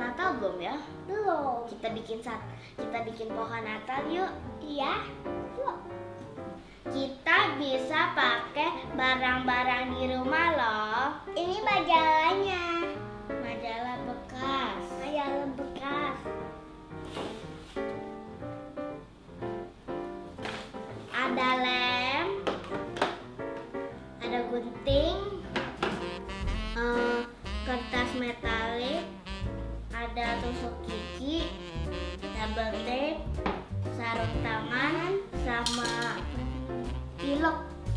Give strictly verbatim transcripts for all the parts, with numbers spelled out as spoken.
Natal belum ya? Belum. Kita bikin saat kita bikin pohon Natal yuk. Iya. Yuk. Kita bisa pakai barang-barang di rumah loh. Ini majalahnya. Majalah bekas. Majalah bekas. Ada lem, ada gunting, eh, kertas metalik, ada tusuk gigi, double tape, sarung tangan, sama pilok.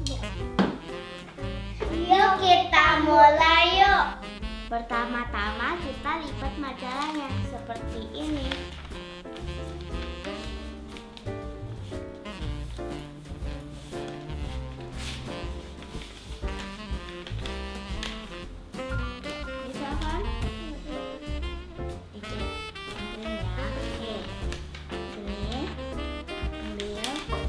Yuk kita mulai yuk. Pertama-tama kita lipat majalahnya seperti ini. Bisa kan? Oke, ambil ya. Oke, sini ambil.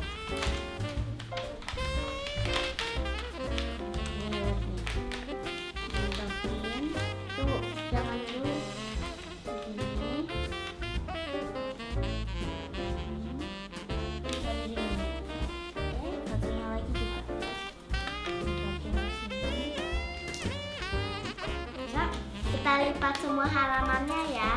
Masukin. Tuh, jangan dulu. Begini. Begini. Oke, satunya lagi juga. Masukin di sini. Bisa, kita lipat semua halamannya ya.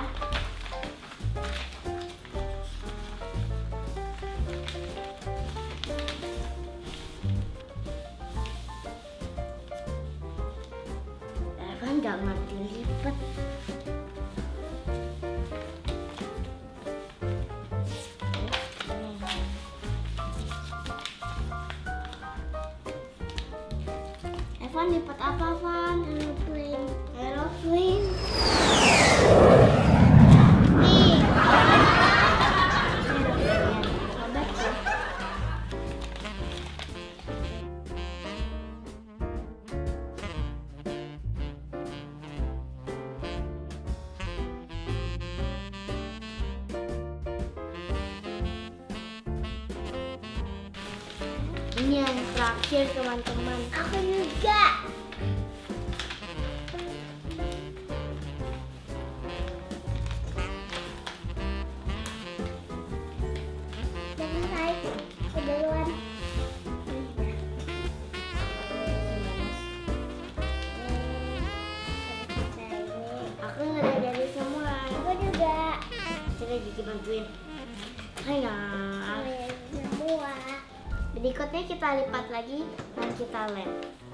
Evan nggak ngerti lipat. Evan lipat apa, Evan? Aeroplane. Aeroplane. Nih. Sobek tuh. Ini yang terakhir teman-teman. Aku juga. Jangan naik. Aku duluan. Aku udah jadi semua. Aku juga. Sini Gigi bantuin. Ayo. Semua. Berikutnya kita lipat lagi dan kita lem.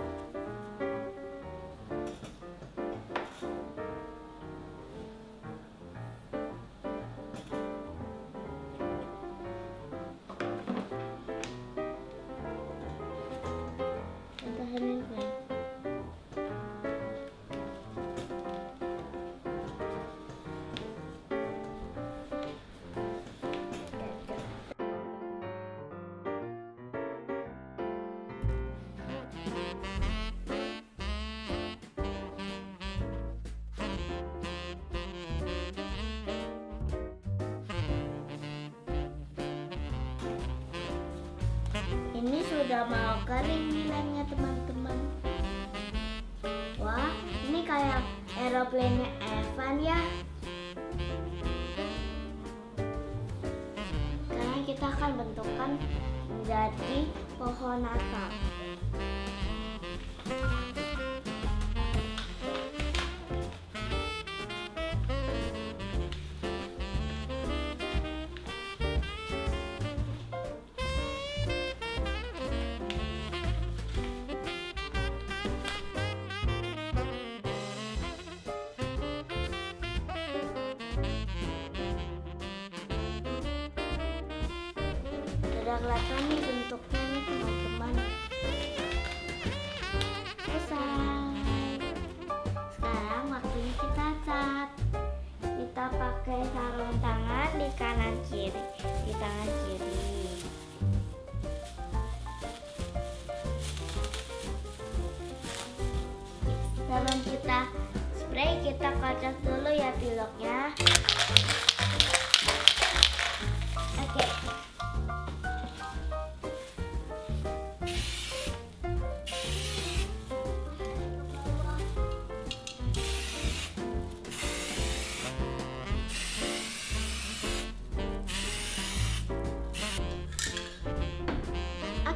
Tahanin lem. Ini sudah mau kering nih lemnya teman-teman. Wah, ini kayak aeroplane Evan ya. Sekarang kita akan bentukkan menjadi pohon Natal. Udah kelihatan nih bentuknya nih teman-teman. Selesai. Sekarang waktunya kita cat. Kita pakai sarung tangan di kanan kiri, di tangan kiri. Sebelum kita spray, kita kocok dulu ya piloknya. Oke.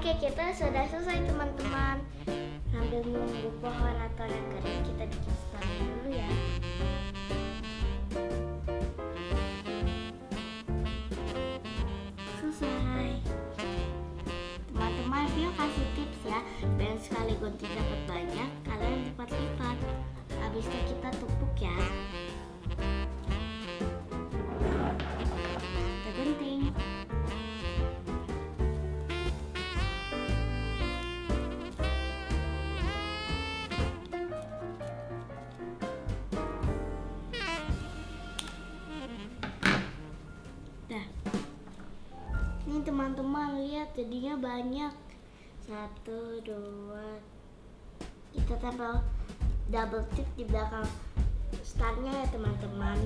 Oke, kita sudah selesai teman-teman. Sambil nunggu pohon atau yang kering, kita bikin starter dulu ya. Selesai. Teman-teman, Vio kasih tips ya. Dan sekali gunting dapat banyak, kalian lipat-lipat. Habisnya kita tumpuk ya. Kita gunting. Ini teman-teman lihat jadinya banyak. Satu, dua. Kita tempel double tip di belakang startnya ya teman-teman.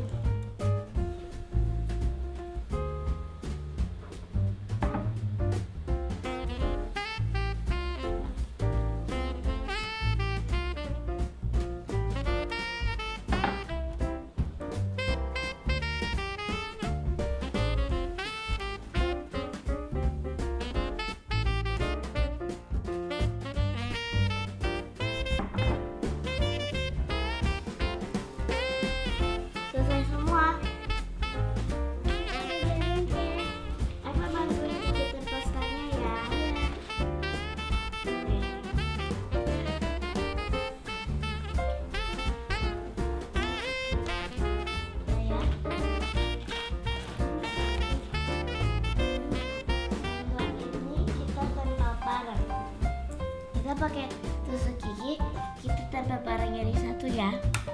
Kita pakai tusuk gigi, kita tempel barang jadi satu ya.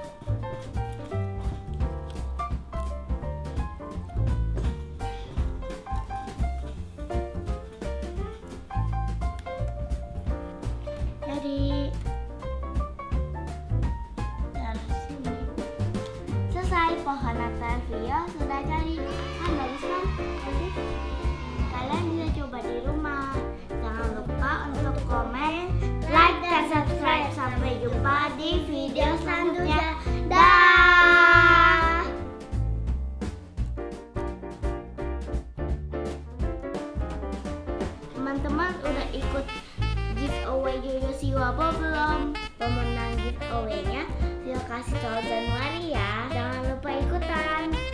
Jadi taruh sini. Selesai, pohon Natal Vio sudah jadi. Kan bagus kan? Kalian bisa coba di rumah. Jangan lupa untuk komen, like, dan subscribe. Sampai jumpa di video selanjutnya. Dah. Teman-teman udah ikut giveaway Yoyo Siwabo belum? Pemenang giveaway-nya Vio kasih tahu Januari ya. Jangan lupa ikutan.